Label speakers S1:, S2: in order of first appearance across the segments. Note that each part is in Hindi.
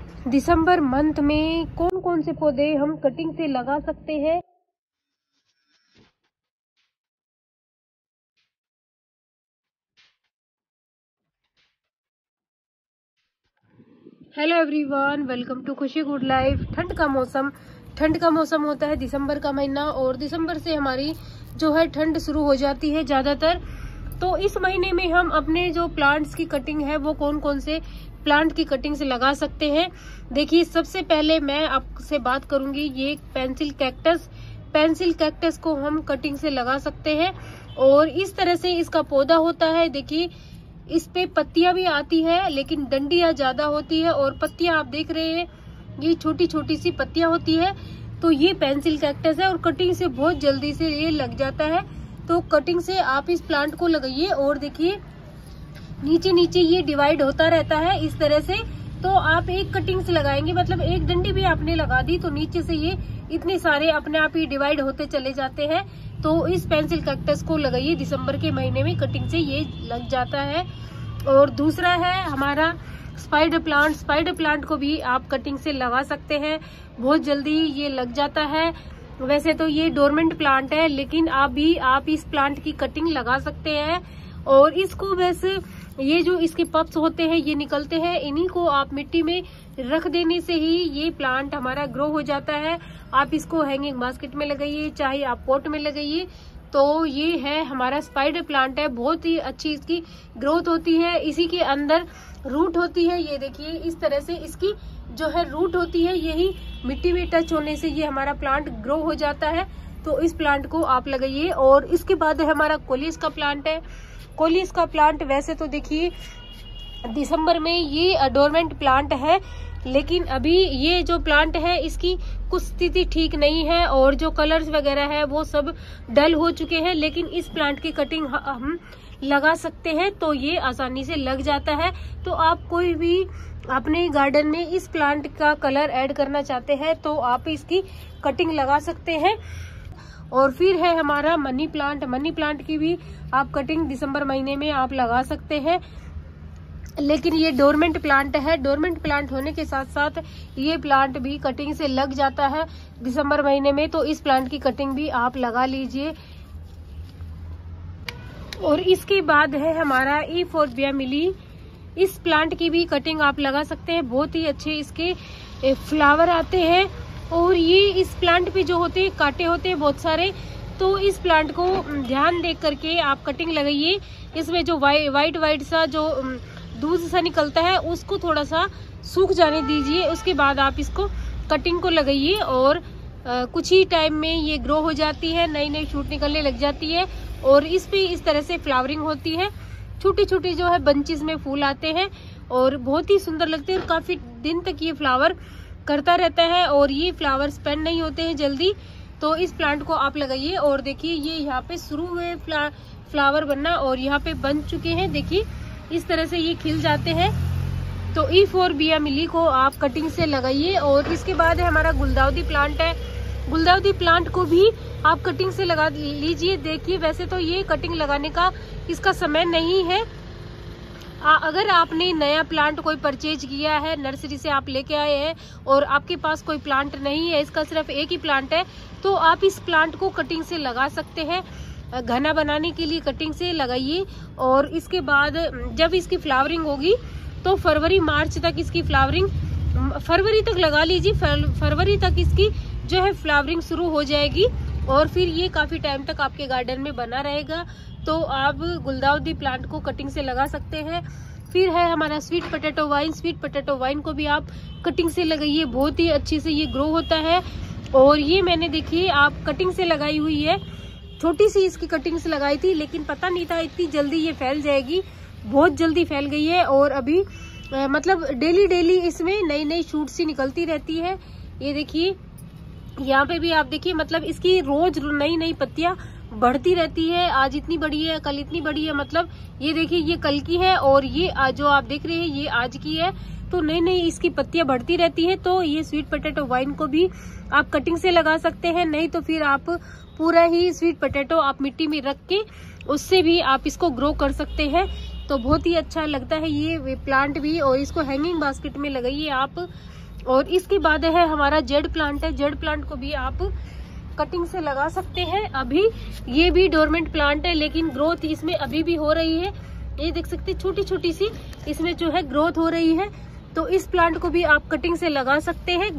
S1: दिसंबर मंथ में कौन कौन से पौधे हम कटिंग से लगा सकते हैं। Hello everyone, welcome to Khushi good life. ठंड का मौसम होता है, दिसंबर का महीना, और दिसंबर से हमारी जो है ठंड शुरू हो जाती है ज़्यादातर। तो इस महीने में हम अपने जो प्लांट्स की कटिंग है वो कौन कौन से प्लांट की कटिंग से लगा सकते हैं। देखिए, सबसे पहले मैं आपसे बात करूंगी ये पेंसिल कैक्टस को हम कटिंग से लगा सकते हैं। और इस तरह से इसका पौधा होता है। देखिए, इस पे पत्तियां भी आती है लेकिन डंडियां ज्यादा होती है, और पत्तियां आप देख रहे हैं ये छोटी छोटी सी पत्तियां होती है। तो ये पेंसिल कैक्टस है और कटिंग से बहुत जल्दी से ये लग जाता है। तो कटिंग से आप इस प्लांट को लगाइए, और देखिए नीचे नीचे ये डिवाइड होता रहता है इस तरह से। तो आप एक कटिंग से लगाएंगे, मतलब एक डंडी भी आपने लगा दी तो नीचे से ये इतने सारे अपने आप ही डिवाइड होते चले जाते हैं। तो इस पेंसिल कैक्टस को लगाइए, दिसंबर के महीने में कटिंग से ये लग जाता है। और दूसरा है हमारा स्पाइडर प्लांट को भी आप कटिंग से लगा सकते हैं, बहुत जल्दी ये लग जाता है। वैसे तो ये डोरमेंट प्लांट है, लेकिन आप इस प्लांट की कटिंग लगा सकते हैं। और इसको वैसे ये जो इसके पप्स होते हैं ये निकलते हैं, इन्हीं को आप मिट्टी में रख देने से ही ये प्लांट हमारा ग्रो हो जाता है। आप इसको हैंगिंग बास्केट में लगाइए, चाहे आप पॉट में लगाइए। तो ये है हमारा स्पाइडर प्लांट है, बहुत ही अच्छी इसकी ग्रोथ होती है। इसी के अंदर रूट होती है, ये देखिए इस तरह से इसकी जो है रूट होती है, यही मिट्टी में टच होने से ये हमारा प्लांट ग्रो हो जाता है। तो इस प्लांट को आप लगाइए। और इसके बाद है हमारा कोलियस का प्लांट है। कोलियस का प्लांट वैसे तो देखिए दिसंबर में ये डोरमेंट प्लांट है, लेकिन अभी ये जो प्लांट है इसकी कुछ स्थिति ठीक नहीं है और जो कलर्स वगैरह है वो सब डल हो चुके हैं। लेकिन इस प्लांट की कटिंग हम लगा सकते हैं, तो ये आसानी से लग जाता है। तो आप कोई भी अपने गार्डन में इस प्लांट का कलर ऐड करना चाहते हैं तो आप इसकी कटिंग लगा सकते हैं। और फिर है हमारा मनी प्लांट की भी आप कटिंग दिसंबर महीने में आप लगा सकते हैं। लेकिन ये डोरमेंट प्लांट है, डोरमेंट प्लांट होने के साथ साथ ये प्लांट भी कटिंग से लग जाता है दिसंबर महीने में। तो इस प्लांट की कटिंग भी आप लगा लीजिए। और इसके बाद है हमारा ईफोर्बिया मिली। इस प्लांट की भी कटिंग आप लगा सकते हैं, बहुत ही अच्छे इसके फ्लावर आते हैं। और ये इस प्लांट पे जो होते हैं कांटे होते हैं बहुत सारे, तो इस प्लांट को ध्यान देख करके आप कटिंग लगाइए। इसमें जो वाइट सा जो दूध सा निकलता है उसको थोड़ा सा सूख जाने दीजिए, उसके बाद आप इसको कटिंग को लगाइए। और कुछ ही टाइम में ये ग्रो हो जाती है, नई नई शूट निकलने लग जाती है। और इस पे इस तरह से फ्लावरिंग होती है, छोटी छोटी जो है बंचेस में फूल आते हैं और बहुत ही सुंदर लगते हैं। और काफी दिन तक ये फ्लावर करता रहता है और ये फ्लावर स्पेंड नहीं होते हैं जल्दी। तो इस प्लांट को आप लगाइए। और देखिए ये यहाँ पे शुरू हुए फ्लावर बनना और यहाँ पे बन चुके हैं, देखिए इस तरह से ये खिल जाते हैं। तो ईफोर्बिया मिली को आप कटिंग से लगाइए। और इसके बाद है हमारा गुलदाउदी प्लांट है। गुलदाउदी प्लांट को भी आप कटिंग से लगा लीजिए। देखिए, वैसे तो ये कटिंग लगाने का इसका समय नहीं है। अगर आपने नया प्लांट कोई परचेज किया है, नर्सरी से आप लेके आए हैं और आपके पास कोई प्लांट नहीं है, इसका सिर्फ एक ही प्लांट है, तो आप इस प्लांट को कटिंग से लगा सकते हैं। घना बनाने के लिए कटिंग से लगाइए। और इसके बाद जब इसकी फ्लावरिंग होगी तो फरवरी मार्च तक इसकी फ्लावरिंग, फरवरी तक लगा लीजिए, फरवरी तक इसकी जो है फ्लावरिंग शुरू हो जाएगी। और फिर ये काफी टाइम तक आपके गार्डन में बना रहेगा। तो आप गुलदाउदी प्लांट को कटिंग से लगा सकते हैं। फिर है हमारा स्वीट पोटैटो वाइन को भी आप कटिंग से लगाइए, बहुत ही अच्छे से ये ग्रो होता है। और ये मैंने देखिए आप कटिंग से लगाई हुई है, छोटी सी इसकी कटिंग से लगाई थी, लेकिन पता नहीं था इतनी जल्दी ये फैल जाएगी, बहुत जल्दी फैल गई है। और अभी मतलब डेली इसमें नई नई शूट सी निकलती रहती है। ये देखिए यहाँ पे भी आप देखिए, मतलब इसकी रोज नई नई पत्तियां बढ़ती रहती है। आज इतनी बड़ी है, कल इतनी बड़ी है, मतलब ये देखिए ये कल की है और ये जो आप देख रहे हैं ये आज की है। तो नई नई इसकी पत्तियां बढ़ती रहती है। तो ये स्वीट पोटैटो वाइन को भी आप कटिंग से लगा सकते हैं, नहीं तो फिर आप पूरा ही स्वीट पोटैटो आप मिट्टी में रख के उससे भी आप इसको ग्रो कर सकते हैं। तो बहुत ही अच्छा लगता है ये प्लांट भी। और इसको हैंगिंग बास्केट में लगाइए आप, और इसके बाद है हमारा जेड प्लांट है। जेड प्लांट को भी आप कटिंग से लगा सकते हैं। अभी ये भी डोरमेंट प्लांट है, लेकिन ग्रोथ इसमें अभी भी हो रही है। ये देख सकते हैं छोटी छोटी सी इसमें जो है ग्रोथ हो रही है। तो इस प्लांट को भी आप कटिंग से लगा सकते हैं।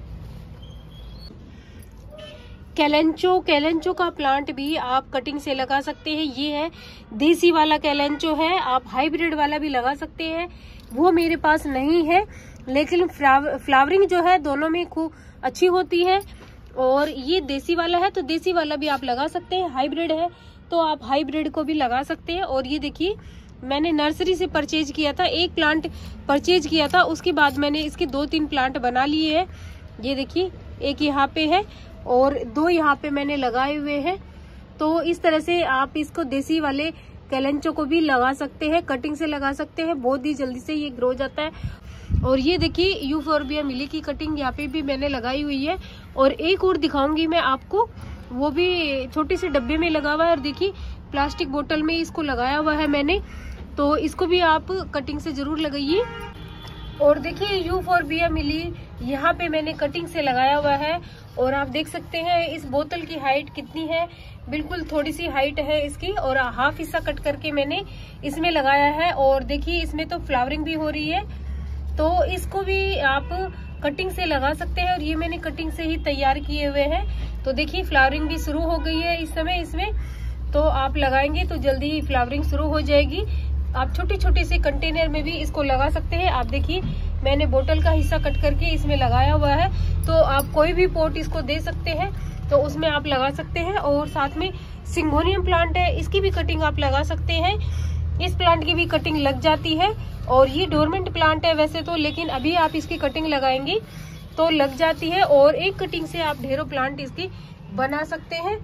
S1: कैलेंचो का प्लांट भी आप कटिंग से लगा सकते हैं। ये है देसी वाला कैलेंचो है, आप हाइब्रिड वाला भी लगा सकते हैं। वो मेरे पास नहीं है, लेकिन फ्लावरिंग जो है दोनों में खूब अच्छी होती है। और ये देसी वाला है तो देसी वाला भी आप लगा सकते हैं। हाइब्रिड है तो आप हाइब्रिड को भी लगा सकते हैं। और ये देखिए मैंने नर्सरी से परचेज किया था, एक प्लांट परचेज किया था, उसके बाद मैंने इसके 2-3 प्लांट बना लिए हैं। ये देखिए एक यहाँ पे है और 2 यहाँ पे मैंने लगाए हुए हैं। तो इस तरह से आप इसको देसी वाले कैलेंचो को भी लगा सकते हैं, कटिंग से लगा सकते हैं। बहुत ही जल्दी से ये ग्रो जाता है। और ये देखिए यूफोर्बिया मिली की कटिंग यहाँ पे भी मैंने लगाई हुई है। और एक और दिखाऊंगी मैं आपको, वो भी छोटे से डब्बे में लगा हुआ है। और देखिए प्लास्टिक बोतल में इसको लगाया हुआ है मैंने, तो इसको भी आप कटिंग से जरूर लगाइए। और देखिए यूफोर्बिया मिली यहाँ पे मैंने कटिंग से लगाया हुआ है। और आप देख सकते हैं इस बोतल की हाइट कितनी है, बिल्कुल थोड़ी सी हाइट है इसकी। और हाफ हिस्सा कट करके मैंने इसमें लगाया है। और देखिए इसमें तो फ्लावरिंग भी हो रही है, तो इसको भी आप कटिंग से लगा सकते हैं। और ये मैंने कटिंग से ही तैयार किए हुए हैं। तो देखिए फ्लावरिंग भी शुरू हो गई है इस समय इसमें, तो आप लगाएंगे तो जल्दी ही फ्लावरिंग शुरू हो जाएगी। आप छोटे छोटे से कंटेनर में भी इसको लगा सकते हैं। आप देखिए मैंने बोतल का हिस्सा कट करके इसमें लगाया हुआ है, तो आप कोई भी पॉट इसको दे सकते हैं तो उसमें आप लगा सकते हैं। और साथ में सिंगोनियम प्लांट है, इसकी भी कटिंग आप लगा सकते हैं। इस प्लांट की भी कटिंग लग जाती है। और ये डोरमेंट प्लांट है वैसे तो, लेकिन अभी आप इसकी कटिंग लगाएंगे तो लग जाती है। और एक कटिंग से आप ढेरों प्लांट इसकी बना सकते हैं।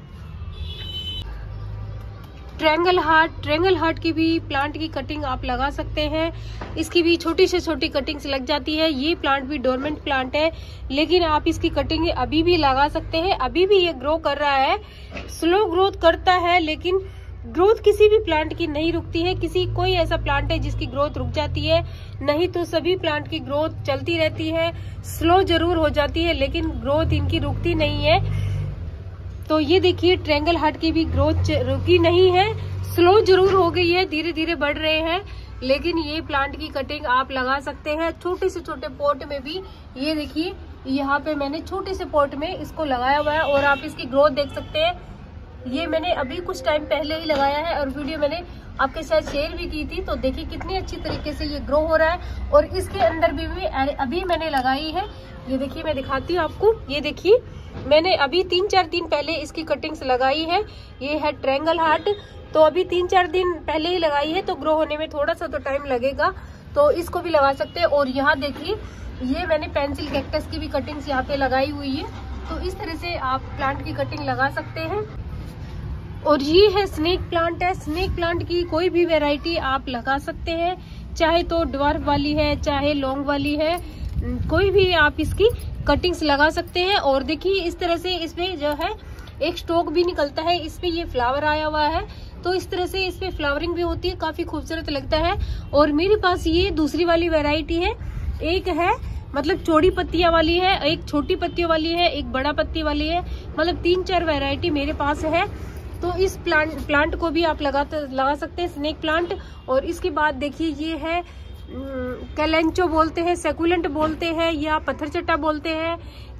S1: ट्रायंगल हार्ट की भी प्लांट की कटिंग आप लगा सकते हैं। इसकी भी छोटी से छोटी कटिंग्स लग जाती है। ये प्लांट भी डोरमेंट प्लांट है, लेकिन आप इसकी कटिंग अभी भी लगा सकते हैं। अभी भी ये ग्रो कर रहा है, स्लो ग्रोथ करता है, लेकिन ग्रोथ किसी भी प्लांट की नहीं रुकती है। कोई ऐसा प्लांट है जिसकी ग्रोथ रुक जाती है? नहीं, तो सभी प्लांट की ग्रोथ चलती रहती है। स्लो जरूर हो जाती है, लेकिन ग्रोथ इनकी रुकती नहीं है। तो ये देखिए ट्रायंगल हार्ट की भी ग्रोथ रुकी नहीं है, स्लो जरूर हो गई है, धीरे धीरे बढ़ रहे हैं। लेकिन ये प्लांट की कटिंग आप लगा सकते हैं छोटे से छोटे पॉट में भी। ये देखिए यहाँ पे मैंने छोटे से पॉट में इसको लगाया हुआ है और आप इसकी ग्रोथ देख सकते हैं। ये मैंने अभी कुछ टाइम पहले ही लगाया है और वीडियो मैंने आपके साथ शेयर भी की थी। तो देखिए कितनी अच्छी तरीके से ये ग्रो हो रहा है। और इसके अंदर भी अभी मैंने लगाई है। ये देखिए मैं दिखाती हूँ आपको। ये देखिए मैंने अभी 3-4 दिन पहले इसकी कटिंग्स लगाई है। ये है ट्रायंगल हार्ट, तो अभी 3-4 दिन पहले ही लगाई है, तो ग्रो होने में थोड़ा सा तो टाइम लगेगा। तो इसको भी लगा सकते हैं। और यहाँ देखिए ये मैंने पेंसिल कैक्टस की भी कटिंग्स यहाँ पे लगाई हुई है। तो इस तरह से आप प्लांट की कटिंग लगा सकते हैं। और ये है स्नेक प्लांट है। स्नेक प्लांट की कोई भी वैरायटी आप लगा सकते हैं, चाहे तो ड्वार्फ वाली है चाहे लॉन्ग वाली है, कोई भी आप इसकी कटिंग्स लगा सकते हैं। और देखिए इस तरह से इसमें जो है एक स्टॉक भी निकलता है, इस पे ये फ्लावर आया हुआ है। तो इस तरह से इसमें फ्लावरिंग भी होती है, काफी खूबसूरत लगता है। और मेरे पास ये दूसरी वाली वैरायटी है, एक है मतलब चौड़ी पत्तियां वाली है, एक छोटी पत्तियों वाली है, एक बड़ा पत्ती वाली है, मतलब 3-4 वैरायटी मेरे पास है। तो इस प्लांट को भी आप लगा सकते हैं, स्नेक प्लांट। और इसके बाद देखिए ये है कैलेंचो बोलते हैं, सेकुलेंट बोलते हैं या पत्थरचट्टा बोलते हैं।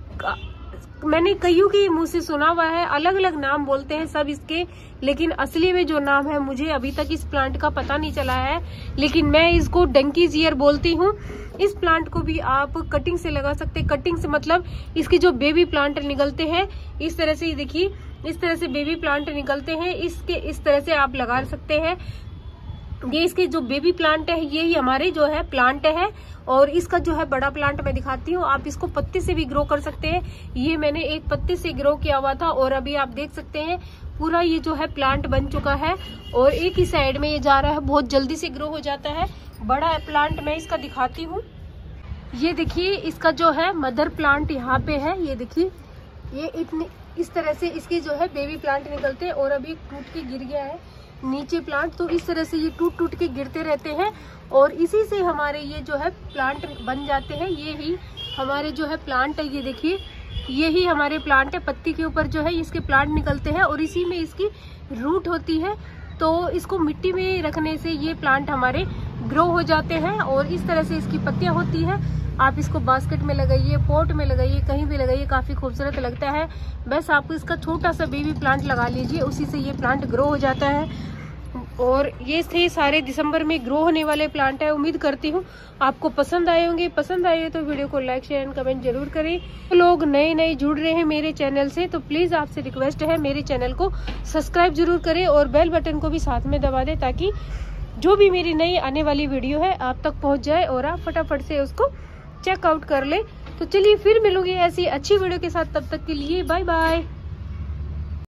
S1: मैंने कईयों के मुंह से सुना हुआ है, अलग अलग नाम बोलते हैं सब इसके, लेकिन असली में जो नाम है मुझे अभी तक इस प्लांट का पता नहीं चला है। लेकिन मैं इसको डंकीज ईयर बोलती हूँ। इस प्लांट को भी आप कटिंग से लगा सकते हैं। कटिंग से मतलब इसके जो बेबी प्लांट निकलते हैं इस तरह से, देखिए इस तरह से बेबी प्लांट निकलते हैं, इसके इस तरह से आप लगा सकते हैं। ये इसके जो बेबी प्लांट है यही हमारे जो है प्लांट है। और इसका जो है बड़ा प्लांट मैं दिखाती हूँ, आप इसको पत्ते से भी ग्रो कर सकते हैं। ये मैंने एक पत्ते से ग्रो किया हुआ था और अभी आप देख सकते हैं पूरा ये जो है प्लांट बन चुका है। और एक ही साइड में ये जा रहा है, बहुत जल्दी से ग्रो हो जाता है। बड़ा प्लांट मैं इसका दिखाती हूँ। ये देखिए इसका जो है मदर प्लांट यहाँ पे है। ये देखिए ये इतनी इस तरह से इसके जो है बेबी प्लांट निकलते हैं। और अभी टूट के गिर गया है नीचे प्लांट, तो इस तरह से ये टूट टूट के गिरते रहते हैं और इसी से हमारे ये जो है प्लांट बन जाते हैं। ये ही हमारे जो है प्लांट है, ये देखिए यही हमारे प्लांट है। पत्ती के ऊपर जो है इसके प्लांट निकलते हैं और इसी में इसकी रूट होती है। तो इसको मिट्टी में रखने से ये प्लांट हमारे ग्रो हो जाते हैं और इस तरह से इसकी पत्तियां होती है। आप इसको बास्केट में लगाइए, पॉट में लगाइए, कहीं भी लगाइए, काफी खूबसूरत लगता है। बस आप इसका छोटा सा बेबी प्लांट लगा लीजिए, उसी से ये प्लांट ग्रो हो जाता है। और ये थे सारे दिसंबर में ग्रो होने वाले प्लांट है। उम्मीद करती हूँ आपको पसंद आए होंगे। पसंद आए तो वीडियो को लाइक शेयर एंड कमेंट जरूर करें। तो लोग नए जुड़ रहे हैं मेरे चैनल से, तो प्लीज आपसे रिक्वेस्ट है मेरे चैनल को सब्सक्राइब जरूर करें और बेल बटन को भी साथ में दबा दें, ताकि जो भी मेरी नई आने वाली वीडियो है आप तक पहुंच जाए और आप फटाफट से उसको चेकआउट कर ले। तो चलिए फिर मिलूंगी ऐसी अच्छी वीडियो के साथ, तब तक के लिए बाय बाय।